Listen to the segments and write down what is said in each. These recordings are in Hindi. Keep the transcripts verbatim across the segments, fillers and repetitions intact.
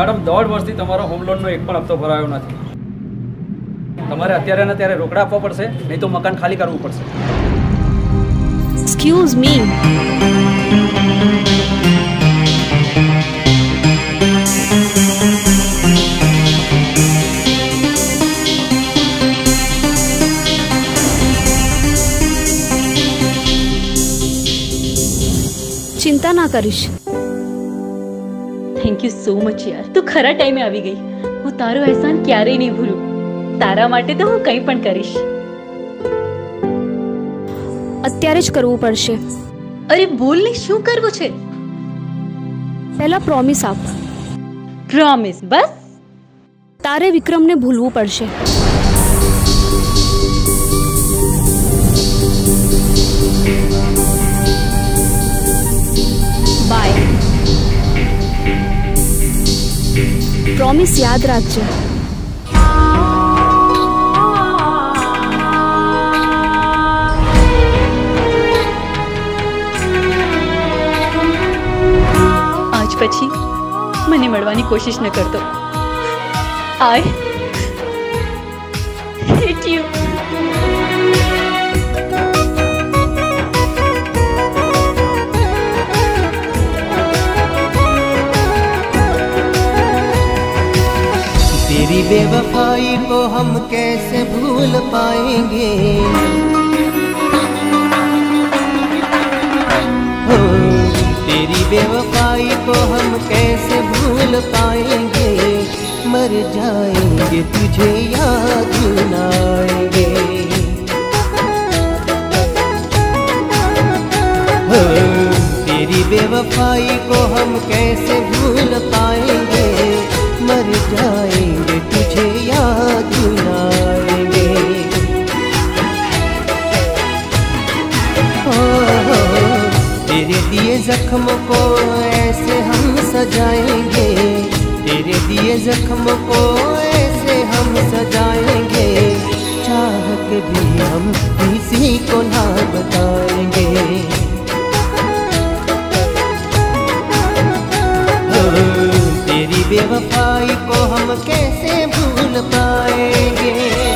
મેડમ દોઢ વર્ષથી તમારો હોમ લોનનો એક પણ હપ્તો ભરાયો નથી. તમારે અત્યારે ને ત્યારે રોકડા આપવા પડશે, નહીં તો મકાન ખાલી કરવું પડશે. Excuse me. चिंता ना करीश. थैंक यू सो मच यार, तू खरा टाइमे આવી ગઈ. હું તારો એહસાન ક્યારેય નહીં ભૂલું. તારા માટે તો હું કંઈ પણ કરીશ. અત્યારે જ કરવું પડશે. અરે બોલ ને, શું કરવું છે? પહેલા પ્રોમિસ આપ. પ્રોમિસ? બસ તારે વિક્રમને ભૂલવું પડશે. બાય. પ્રોમિસ યાદ રાખજે. આજ પછી મને મળવાની કોશિશ ન કરતો. I hate you. तेरी बेवफाई को हम कैसे भूल पाएंगे, हो तेरी बेवफाई को हम कैसे भूल पाएंगे. मर जाएंगे तुझे याद न आएंगे, हो तेरी बेवफाई को हम कैसे भूल पाएंगे. मर जाएंगे तुझे याद न आएंगे. हो तेरे दिए जख्म को ऐसे हम सजाएंगे, तेरे दिए जख्म को ऐसे हम सजाएंगे. चाह के भी हम किसी को ना बताएंगे. तेरी बेवफाई को हम कैसे भूल पाएंगे.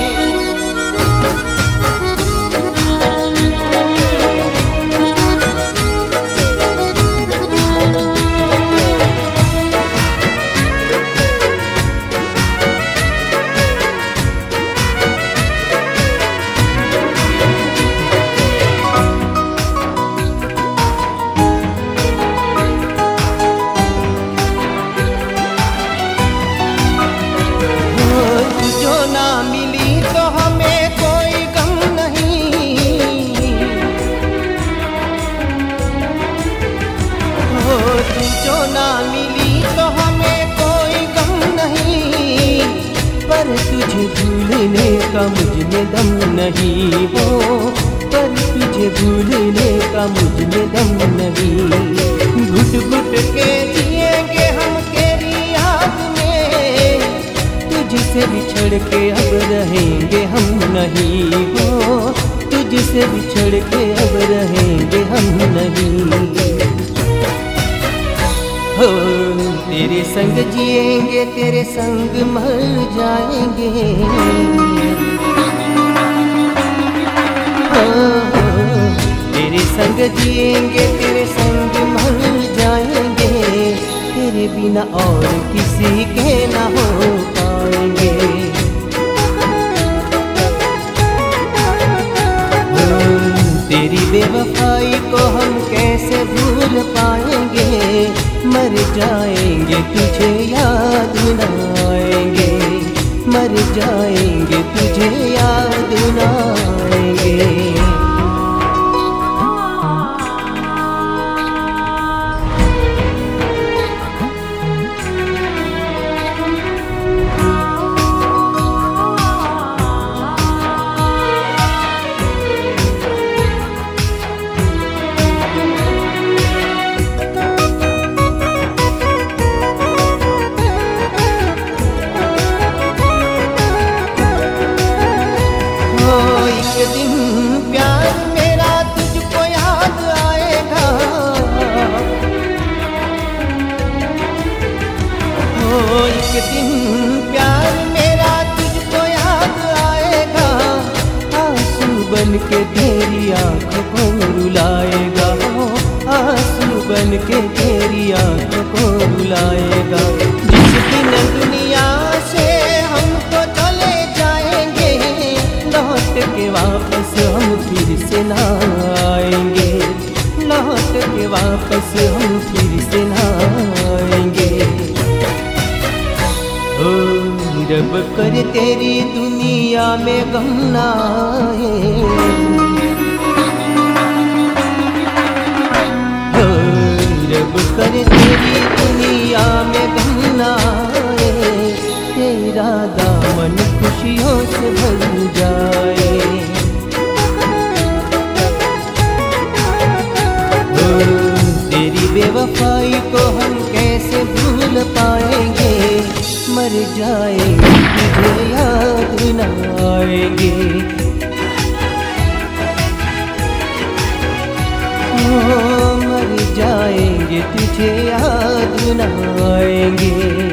भूलने का मुझमें दम नहीं हो, पर तुझे भूलने का मुझमें दम नहीं. घुट घुट के जिएंगे हम तेरी याद में, तुझसे बिछड़ के अब रहेंगे हम नहीं हो, तुझसे बिछड़ के अब रहेंगे हम नहीं. हो तेरे संग जिएंगे, तेरे संग मर जाएंगे. हो तेरे संग जिएंगे, तेरे संग मर जाएंगे. तेरे बिना और किसी के ना हो पाएंगे. हो तेरी बेवफाई को हम कैसे भूल पाएंगे. मर जाएंगे तुझे याद न आएंगे, मर जाएंगे तुझे याद न आएंगे. ओ एक दिन प्यार मेरा तुझको याद आएगा, आंसू बन के तेरी आंखों को रुलाएगा, आंसू बन के तेरी आंखों को रुलाएगा। जिस दिन दुनिया से हम तो चले जाएंगे, लौट के वापस हम फिर से ना आएंगे, लौट के वापस हम फिर से ना आएंगे। ओ रब कर तेरी दुनिया में गम ना आए, ओ रब कर तेरी दुनिया में गम ना आए, तेरा दामन खुशियों से भर जाए। तेरी बेवफाई को हम कैसे भूल पाएंगे, मर जाएंगे तुझे याद न आएंगे। ओ मर जाएंगे तुझे याद न आएंगे।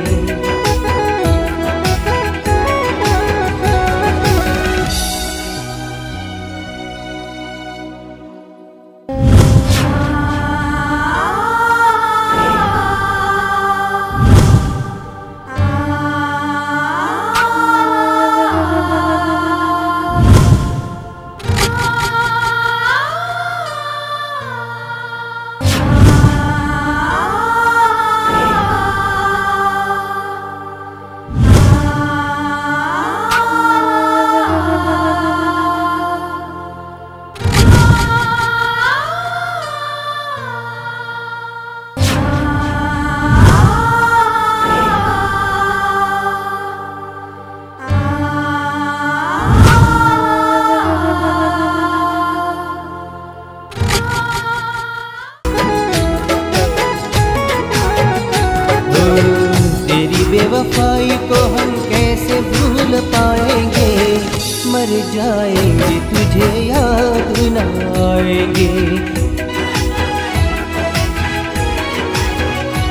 बेवफाई को हम कैसे भूल पाएंगे, मर जाएंगे तुझे याद न आएंगे।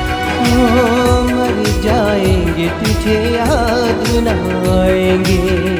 ओ मर जाएंगे तुझे याद न आएंगे।